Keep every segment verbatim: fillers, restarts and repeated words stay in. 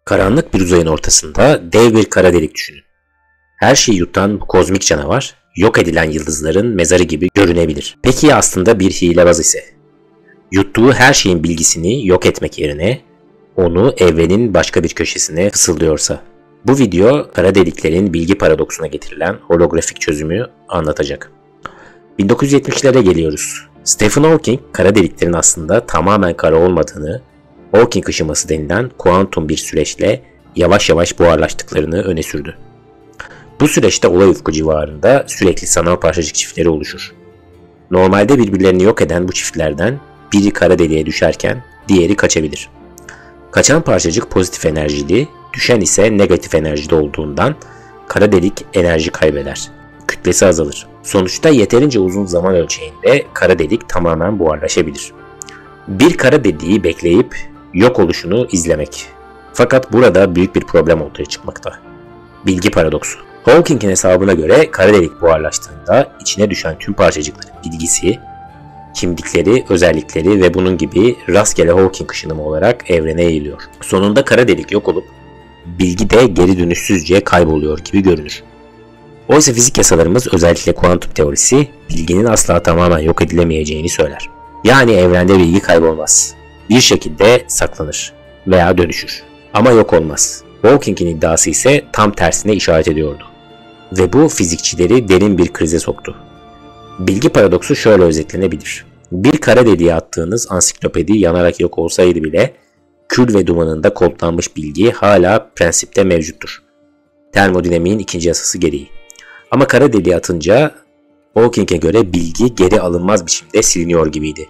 Karanlık bir uzayın ortasında dev bir kara delik düşünün. Her şeyi yutan bu kozmik canavar, yok edilen yıldızların mezarı gibi görünebilir. Peki ya aslında bir hilebaz ise? Yuttuğu her şeyin bilgisini yok etmek yerine onu evrenin başka bir köşesine fısıldıyorsa? Bu video kara deliklerin bilgi paradoksuna getirilen holografik çözümü anlatacak. bin dokuz yüz yetmişlere geliyoruz. Stephen Hawking kara deliklerin aslında tamamen kara olmadığını, Hawking ışıması denilen kuantum bir süreçle yavaş yavaş buharlaştıklarını öne sürdü. Bu süreçte olay ufku civarında sürekli sanal parçacık çiftleri oluşur. Normalde birbirlerini yok eden bu çiftlerden biri kara deliğe düşerken diğeri kaçabilir. Kaçan parçacık pozitif enerjili, düşen ise negatif enerjide olduğundan kara delik enerji kaybeder. Kütlesi azalır. Sonuçta yeterince uzun zaman ölçeğinde kara delik tamamen buharlaşabilir. Bir kara deliği bekleyip yok oluşunu izlemek. Fakat burada büyük bir problem ortaya çıkmakta. Bilgi paradoksu. Hawking'in hesabına göre kara delik buharlaştığında içine düşen tüm parçacıkların bilgisi, kimlikleri, özellikleri ve bunun gibi rastgele Hawking ışınımı olarak evrene yayılıyor. Sonunda kara delik yok olup bilgi de geri dönüşsüzce kayboluyor gibi görünür. Oysa fizik yasalarımız, özellikle kuantum teorisi, bilginin asla tamamen yok edilemeyeceğini söyler. Yani evrende bilgi kaybolmaz. Bir şekilde saklanır veya dönüşür. Ama yok olmaz. Hawking'in iddiası ise tam tersine işaret ediyordu. Ve bu fizikçileri derin bir krize soktu. Bilgi paradoksu şöyle özetlenebilir. Bir kara deliğe attığınız ansiklopedi yanarak yok olsaydı bile kül ve dumanında kodlanmış bilgi hala prensipte mevcuttur. Termodinamiğin ikinci yasası gereği. Ama kara deliğe atınca Hawking'e göre bilgi geri alınmaz biçimde siliniyor gibiydi.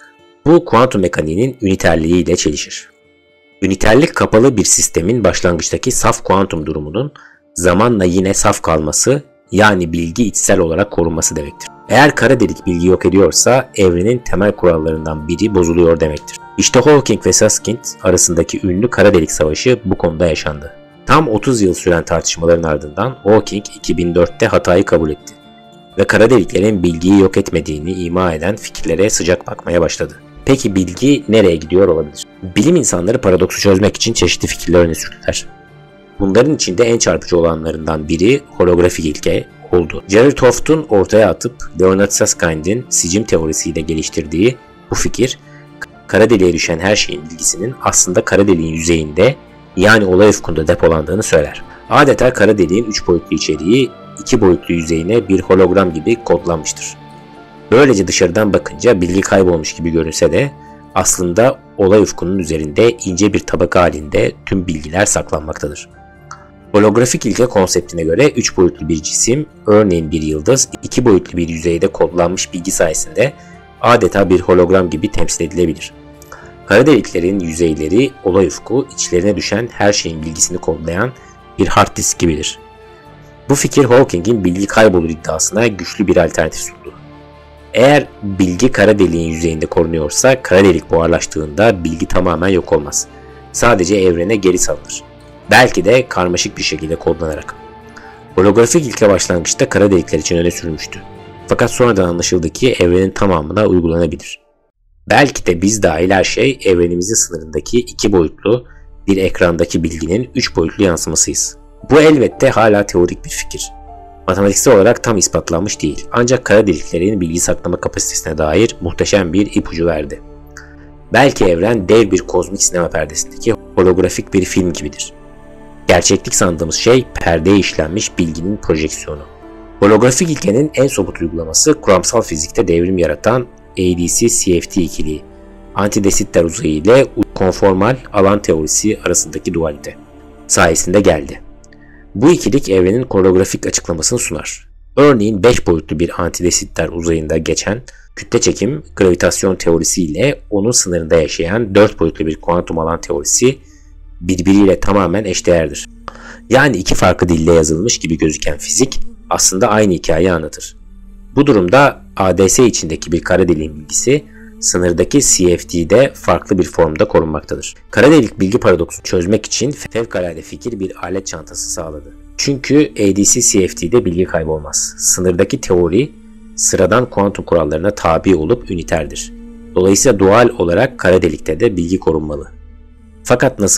Bu kuantum mekaniğinin üniterliği ile çelişir. Üniterlik kapalı bir sistemin başlangıçtaki saf kuantum durumunun zamanla yine saf kalması, yani bilgi içsel olarak korunması demektir. Eğer kara delik bilgi yok ediyorsa evrenin temel kurallarından biri bozuluyor demektir. İşte Hawking ve Susskind arasındaki ünlü kara delik savaşı bu konuda yaşandı. Tam otuz yıl süren tartışmaların ardından Hawking iki bin dörtte hatayı kabul etti ve kara deliklerin bilgiyi yok etmediğini ima eden fikirlere sıcak bakmaya başladı. Peki bilgi nereye gidiyor olabilir? Bilim insanları paradoksu çözmek için çeşitli fikirler öne sürdüler. Bunların içinde en çarpıcı olanlarından biri holografik ilke oldu. Jerry Toft'un ortaya atıp Leonard Suskind'in sicim teorisiyle geliştirdiği bu fikir, kara deliğe düşen her şeyin bilgisinin aslında kara deliğin yüzeyinde, yani olay ufkunda depolandığını söyler. Adeta kara deliğin üç boyutlu içeriği iki boyutlu yüzeyine bir hologram gibi kodlanmıştır. Böylece dışarıdan bakınca bilgi kaybolmuş gibi görünse de aslında olay ufkunun üzerinde ince bir tabaka halinde tüm bilgiler saklanmaktadır. Holografik ilke konseptine göre üç boyutlu bir cisim, örneğin bir yıldız, iki boyutlu bir yüzeyde kodlanmış bilgi sayesinde adeta bir hologram gibi temsil edilebilir. Kara deliklerin yüzeyleri olay ufku, içlerine düşen her şeyin bilgisini kodlayan bir hard disk gibidir. Bu fikir Hawking'in bilgi kaybolur iddiasına güçlü bir alternatif sundu. Eğer bilgi kara deliğin yüzeyinde korunuyorsa kara delik buharlaştığında bilgi tamamen yok olmaz. Sadece evrene geri salınır. Belki de karmaşık bir şekilde kodlanarak. Holografik ilke başlangıçta kara delikler için öne sürülmüştü. Fakat sonradan anlaşıldı ki evrenin tamamına uygulanabilir. Belki de biz dahil her şey evrenimizin sınırındaki iki boyutlu bir ekrandaki bilginin üç boyutlu yansımasıyız. Bu elbette hala teorik bir fikir. Matematiksel olarak tam ispatlanmış değil. Ancak kara deliklerin bilgi saklama kapasitesine dair muhteşem bir ipucu verdi. Belki evren dev bir kozmik sinema perdesindeki holografik bir film gibidir. Gerçeklik sandığımız şey perdeye işlenmiş bilginin projeksiyonu. Holografik ilkenin en somut uygulaması kuramsal fizikte devrim yaratan A D C C F T ikiliği, anti de Sitter uzayı ile konformal alan teorisi arasındaki dualite sayesinde geldi. Bu ikilik evrenin holografik açıklamasını sunar. Örneğin beş boyutlu bir anti de Sitter uzayında geçen kütle çekim gravitasyon teorisi ile onun sınırında yaşayan dört boyutlu bir kuantum alan teorisi birbiriyle tamamen eşdeğerdir. Yani iki farklı dille yazılmış gibi gözüken fizik aslında aynı hikayeyi anlatır. Bu durumda A D S içindeki bir kara deliğin bilgisi sınırdaki C F T'de farklı bir formda korunmaktadır. Kara delik bilgi paradoksunu çözmek için fevkalade fikir bir alet çantası sağladı. Çünkü A D C C F T'de bilgi kaybolmaz. Sınırdaki teori sıradan kuantum kurallarına tabi olup üniterdir. Dolayısıyla doğal olarak kara delikte de bilgi korunmalı. Fakat nasıl?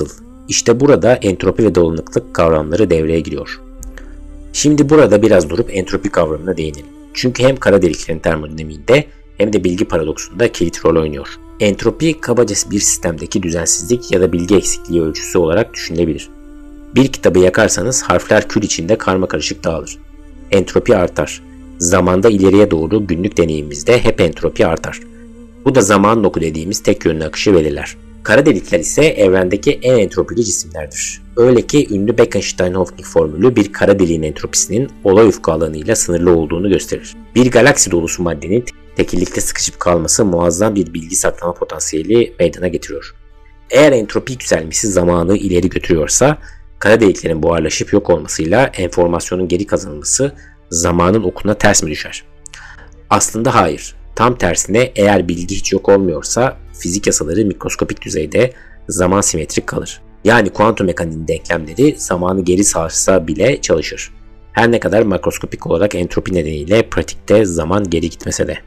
İşte burada entropi ve dolanıklık kavramları devreye giriyor. Şimdi burada biraz durup entropi kavramına değinelim. Çünkü hem kara deliklerin termodinamiğinde hem de bilgi paradoksunda kilit rol oynuyor. Entropi kabaca bir sistemdeki düzensizlik ya da bilgi eksikliği ölçüsü olarak düşünülebilir. Bir kitabı yakarsanız harfler kül içinde karmakarışık dağılır. Entropi artar. Zamanda ileriye doğru günlük deneyimimizde hep entropi artar. Bu da zaman oku dediğimiz tek yönlü akışı belirler. Kara delikler ise evrendeki en entropili cisimlerdir. Öyle ki ünlü Bekenstein-Hawking formülü bir kara deliğin entropisinin olay ufku alanıyla sınırlı olduğunu gösterir. Bir galaksi dolusu maddenin tekillikte sıkışıp kalması muazzam bir bilgi saklama potansiyeli meydana getiriyor. Eğer entropi yükselmesi zamanı ileri götürüyorsa, kara deliklerin buharlaşıp yok olmasıyla enformasyonun geri kazanılması zamanın okuna ters mi düşer? Aslında hayır. Tam tersine eğer bilgi hiç yok olmuyorsa fizik yasaları mikroskopik düzeyde zaman simetrik kalır. Yani kuantum mekaniğinin denklemleri zamanı geri sarsa bile çalışır. Her ne kadar makroskopik olarak entropi nedeniyle pratikte zaman geri gitmese de.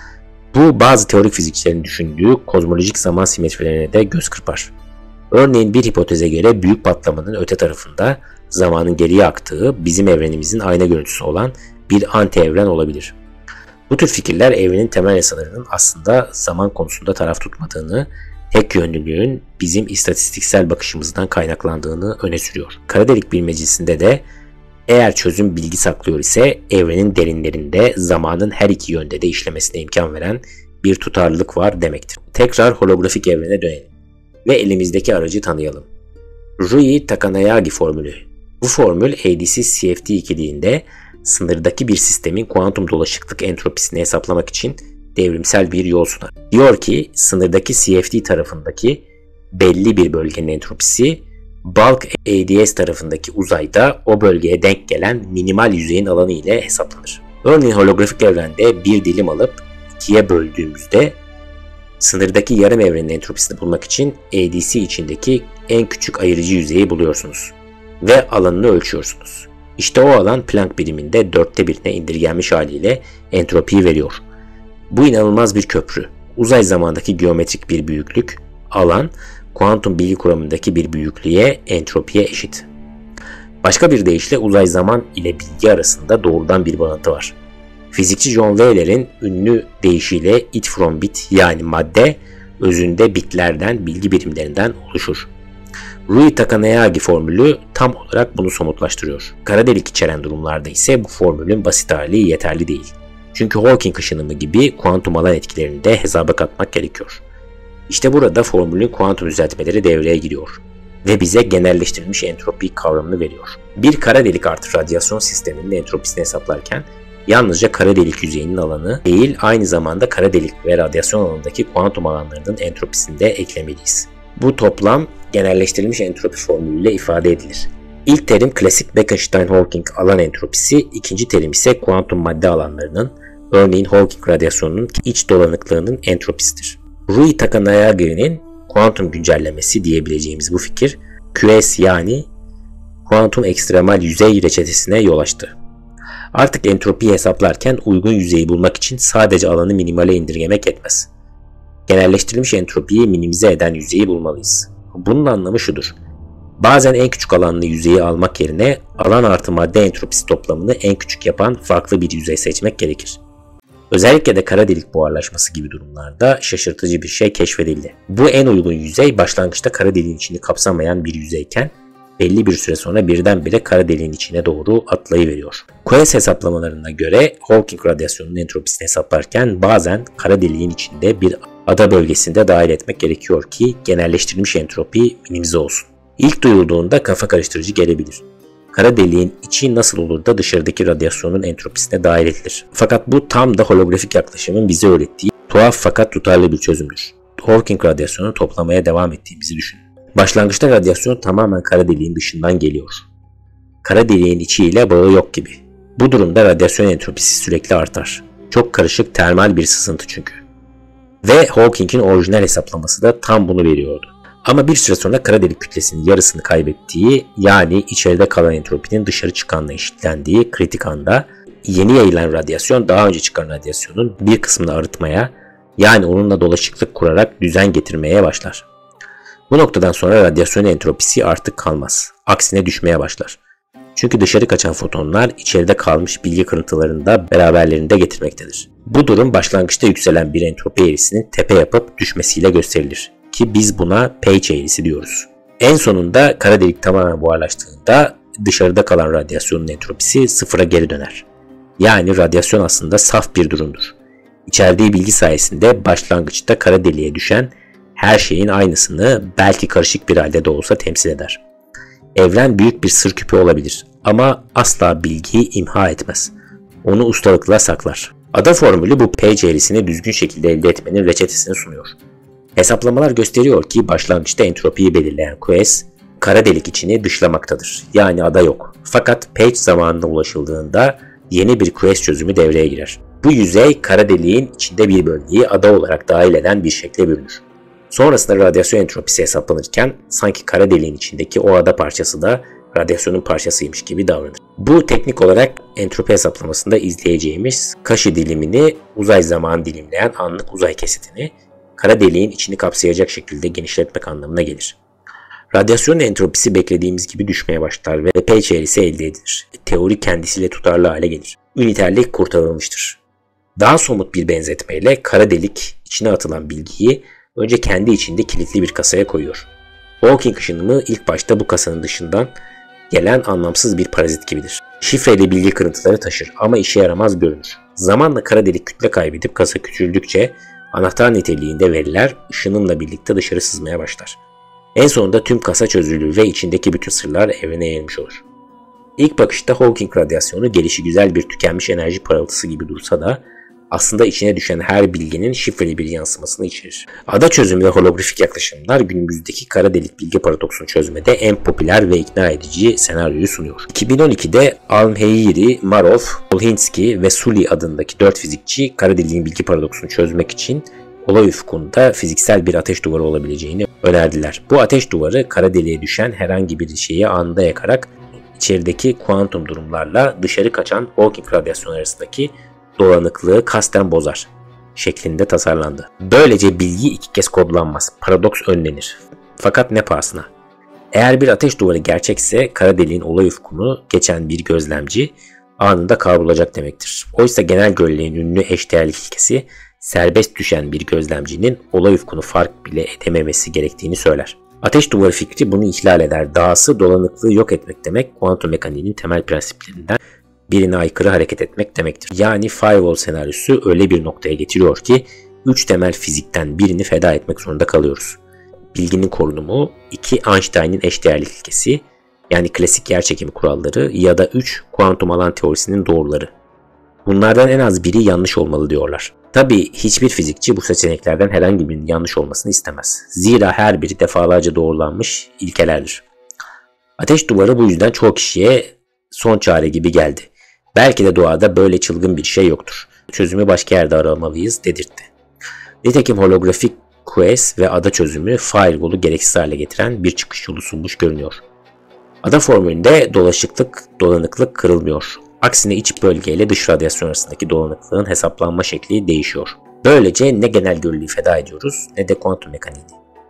Bu bazı teorik fizikçilerin düşündüğü kozmolojik zaman simetrilerine de göz kırpar. Örneğin bir hipoteze göre büyük patlamanın öte tarafında zamanın geriye aktığı bizim evrenimizin ayna görüntüsü olan bir anti evren olabilir. Bu tür fikirler evrenin temel yasalarının aslında zaman konusunda taraf tutmadığını, tek yönlülüğün bizim istatistiksel bakışımızdan kaynaklandığını öne sürüyor. Kara delik bilmecisinde de eğer çözüm bilgi saklıyor ise evrenin derinlerinde zamanın her iki yönde de işlemesine imkan veren bir tutarlılık var demektir. Tekrar holografik evrene dönelim ve elimizdeki aracı tanıyalım. Rui-Takanayagi formülü. Bu formül A D C C F T ikiliğinde sınırdaki bir sistemin kuantum dolaşıklık entropisini hesaplamak için devrimsel bir yol sunar. Diyor ki sınırdaki C F T tarafındaki belli bir bölgenin entropisi bulk A D S tarafındaki uzayda o bölgeye denk gelen minimal yüzeyin alanı ile hesaplanır. Örneğin holografik evrende bir dilim alıp ikiye böldüğümüzde sınırdaki yarım evrenin entropisini bulmak için A D C içindeki en küçük ayırıcı yüzeyi buluyorsunuz ve alanını ölçüyorsunuz. İşte o alan Planck biriminde dörtte birine indirgenmiş haliyle entropiyi veriyor. Bu inanılmaz bir köprü. Uzay zamandaki geometrik bir büyüklük, alan, kuantum bilgi kuramındaki bir büyüklüğe, entropiye eşit. Başka bir deyişle uzay zaman ile bilgi arasında doğrudan bir bağıntı var. Fizikçi John Wheeler'in ünlü deyişiyle it from bit yani madde, özünde bitlerden, bilgi birimlerinden oluşur. Rui-Takanayagi formülü tam olarak bunu somutlaştırıyor. Kara delik içeren durumlarda ise bu formülün basit hali yeterli değil. Çünkü Hawking ışınımı gibi kuantum alan etkilerini de hesaba katmak gerekiyor. İşte burada formülün kuantum düzeltmeleri devreye giriyor ve bize genelleştirilmiş entropi kavramını veriyor. Bir kara delik artı radyasyon sisteminin entropisini hesaplarken yalnızca kara delik yüzeyinin alanı değil, aynı zamanda kara delik ve radyasyon alanındaki kuantum alanlarının entropisini de eklemeliyiz. Bu toplam genelleştirilmiş entropi formülüyle ifade edilir. İlk terim klasik Bekenstein-Hawking alan entropisi, ikinci terim ise kuantum madde alanlarının, örneğin Hawking radyasyonunun iç dolanıklığının entropisidir. Rui-Takanayagi'nin kuantum güncellemesi diyebileceğimiz bu fikir, Q S yani kuantum ekstremal yüzey reçetesine yol açtı. Artık entropiyi hesaplarken uygun yüzeyi bulmak için sadece alanı minimale indirgemek yetmez. Genelleştirilmiş entropiyi minimize eden yüzeyi bulmalıyız. Bunun anlamı şudur. Bazen en küçük alanlı yüzeyi almak yerine alan artı madde entropisi toplamını en küçük yapan farklı bir yüzey seçmek gerekir. Özellikle de kara delik buharlaşması gibi durumlarda şaşırtıcı bir şey keşfedildi. Bu en uygun yüzey başlangıçta kara deliğin içini kapsamayan bir yüzeyken belli bir süre sonra birdenbire kara deliğin içine doğru atlayıveriyor. Q S hesaplamalarına göre Hawking radyasyonunun entropisini hesaplarken bazen kara deliğin içinde bir ada bölgesinde dahil etmek gerekiyor ki genelleştirilmiş entropi minimize olsun. İlk duyulduğunda kafa karıştırıcı gelebilir. Kara deliğin içi nasıl olur da dışarıdaki radyasyonun entropisine dahil edilir? Fakat bu tam da holografik yaklaşımın bize öğrettiği tuhaf fakat tutarlı bir çözümdür. Hawking radyasyonu toplamaya devam ettiğimizi düşünün. Başlangıçta radyasyon tamamen kara deliğin dışından geliyor. Kara deliğin içiyle bağı yok gibi. Bu durumda radyasyon entropisi sürekli artar. Çok karışık termal bir sızıntı çünkü. Ve Hawking'in orijinal hesaplaması da tam bunu veriyordu. Ama bir süre sonra kara delik kütlesinin yarısını kaybettiği, yani içeride kalan entropinin dışarı çıkanla eşitlendiği kritik anda yeni yayılan radyasyon daha önce çıkan radyasyonun bir kısmını arıtmaya, yani onunla dolaşıklık kurarak düzen getirmeye başlar. Bu noktadan sonra radyasyon entropisi artık kalmaz. Aksine düşmeye başlar. Çünkü dışarı kaçan fotonlar içeride kalmış bilgi kırıntılarını da beraberlerinde getirmektedir. Bu durum başlangıçta yükselen bir entropi eğrisinin tepe yapıp düşmesiyle gösterilir. Ki biz buna Page eğrisi diyoruz. En sonunda kara delik tamamen buharlaştığında dışarıda kalan radyasyonun entropisi sıfıra geri döner. Yani radyasyon aslında saf bir durumdur. İçerdiği bilgi sayesinde başlangıçta kara deliğe düşen her şeyin aynısını belki karışık bir halde de olsa temsil eder. Evren büyük bir sır küpü olabilir ama asla bilgiyi imha etmez. Onu ustalıkla saklar. Ada formülü bu Page eğrisini düzgün şekilde elde etmenin reçetesini sunuyor. Hesaplamalar gösteriyor ki başlangıçta entropiyi belirleyen Q S, kara delik içini dışlamaktadır. Yani ada yok. Fakat Page zamanına ulaşıldığında yeni bir Q S çözümü devreye girer. Bu yüzey kara deliğin içinde bir bölgeyi ada olarak dahil eden bir şekle bürünür. Sonrasında radyasyon entropisi hesaplanırken sanki kara deliğin içindeki o ada parçası da radyasyonun parçasıymış gibi davranır. Bu teknik olarak entropi hesaplamasında izleyeceğimiz Cauchy dilimini uzay zaman dilimleyen anlık uzay kesitini kara deliğin içini kapsayacak şekilde genişletmek anlamına gelir. Radyasyonun entropisi beklediğimiz gibi düşmeye başlar ve Page eğrisi elde edilir. Teori kendisiyle tutarlı hale gelir. Üniterlik kurtarılmıştır. Daha somut bir benzetmeyle kara delik içine atılan bilgiyi önce kendi içinde kilitli bir kasaya koyuyor. Hawking ışınımı ilk başta bu kasanın dışından gelen anlamsız bir parazit gibidir. Şifreli bilgi kırıntıları taşır ama işe yaramaz görünür. Zamanla kara delik kütle kaybedip kasa küçüldükçe anahtar niteliğinde veriler ışınımla birlikte dışarı sızmaya başlar. En sonunda tüm kasa çözülür ve içindeki bütün sırlar evrene yayılmış olur. İlk bakışta Hawking radyasyonu gelişigüzel bir tükenmiş enerji parıltısı gibi dursa da aslında içine düşen her bilginin şifreli bir yansımasını içerir. Ada çözümü ve holografik yaklaşımlar günümüzdeki kara delik bilgi paradoksunu çözmede en popüler ve ikna edici senaryoyu sunuyor. iki bin on ikide Almheiri, Marov, Polhinski ve Sully adındaki dört fizikçi kara deliğin bilgi paradoksunu çözmek için olay ufkunda fiziksel bir ateş duvarı olabileceğini önerdiler. Bu ateş duvarı kara deliğe düşen herhangi bir şeyi anında yakarak içerideki kuantum durumlarla dışarı kaçan Hawking radyasyonu arasındaki dolanıklığı kasten bozar şeklinde tasarlandı. Böylece bilgi iki kez kodlanmaz, paradoks önlenir. Fakat ne pahasına? Eğer bir ateş duvarı gerçekse kara deliğin olay ufkunu geçen bir gözlemci anında kavrulacak demektir. Oysa genel göreliğin ünlü eşdeğerlik ilkesi serbest düşen bir gözlemcinin olay ufkunu fark bile edememesi gerektiğini söyler. Ateş duvarı fikri bunu ihlal eder. Dahası dolanıklığı yok etmek demek kuantum mekaniğinin temel prensiplerinden birine aykırı hareket etmek demektir. Yani firewall senaryosu öyle bir noktaya getiriyor ki üç temel fizikten birini feda etmek zorunda kalıyoruz. Bilginin korunumu, iki Einstein'in eşdeğerlik ilkesi yani klasik yerçekimi kuralları ya da üç kuantum alan teorisinin doğruları. Bunlardan en az biri yanlış olmalı diyorlar. Tabii hiçbir fizikçi bu seçeneklerden herhangi birinin yanlış olmasını istemez. Zira her biri defalarca doğrulanmış ilkelerdir. Ateş duvarı bu yüzden çoğu kişiye son çare gibi geldi. Belki de doğada böyle çılgın bir şey yoktur. Çözümü başka yerde aramalıyız dedirtti. Nitekim holografik Q S ve ada çözümü firewall'u gereksiz hale getiren bir çıkış yolu sunmuş görünüyor. Ada formülünde dolaşıklık, dolanıklık kırılmıyor. Aksine iç bölge ile dış radyasyon arasındaki dolanıklığın hesaplanma şekli değişiyor. Böylece ne genel göreliği feda ediyoruz ne de kuantum mekaniğini.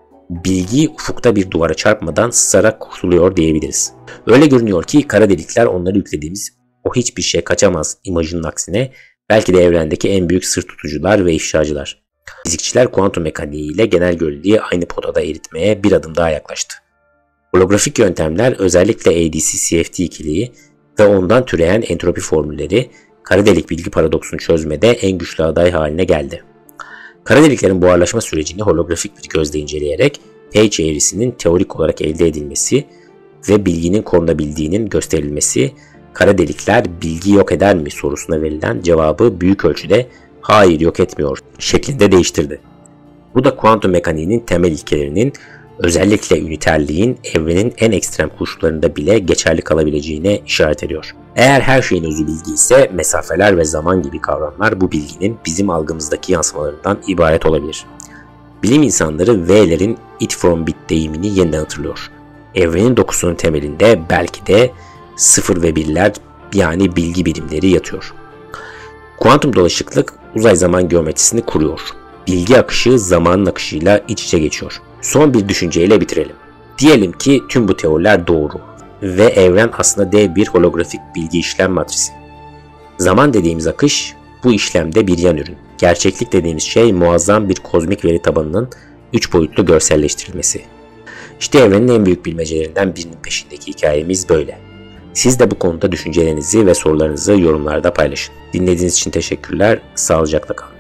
Bilgi ufukta bir duvara çarpmadan sızarak kurtuluyor diyebiliriz. Öyle görünüyor ki kara delikler onları yüklediğimiz o hiçbir şey kaçamaz imajının aksine belki de evrendeki en büyük sır tutucular ve ifşacılar. Fizikçiler kuantum mekaniği ile genel göreliği aynı potada eritmeye bir adım daha yaklaştı. Holografik yöntemler özellikle A D C C F T ikiliği ve ondan türeyen entropi formülleri kara delik bilgi paradoksunu çözmede en güçlü aday haline geldi. Kara deliklerin buharlaşma sürecini holografik bir gözle inceleyerek Page eğrisinin teorik olarak elde edilmesi ve bilginin korunabildiğinin gösterilmesi kara delikler bilgi yok eder mi sorusuna verilen cevabı büyük ölçüde hayır yok etmiyor şeklinde değiştirdi. Bu da kuantum mekaniğinin temel ilkelerinin özellikle üniterliğin evrenin en ekstrem koşullarında bile geçerli kalabileceğine işaret ediyor. Eğer her şeyin özü bilgi ise mesafeler ve zaman gibi kavramlar bu bilginin bizim algımızdaki yansımalarından ibaret olabilir. Bilim insanları V'lerin it from bit deyimini yeniden hatırlıyor. Evrenin dokusunun temelinde belki de sıfır ve birler yani bilgi birimleri yatıyor. Kuantum dolaşıklık uzay zaman geometrisini kuruyor. Bilgi akışı zamanın akışıyla iç içe geçiyor. Son bir düşünceyle bitirelim. Diyelim ki tüm bu teoriler doğru ve evren aslında dev bir holografik bilgi işlem matrisi. Zaman dediğimiz akış bu işlemde bir yan ürün. Gerçeklik dediğimiz şey muazzam bir kozmik veri tabanının üç boyutlu görselleştirilmesi. İşte evrenin en büyük bilmecelerinden birinin peşindeki hikayemiz böyle. Siz de bu konuda düşüncelerinizi ve sorularınızı yorumlarda paylaşın. Dinlediğiniz için teşekkürler, sağlıcakla kalın.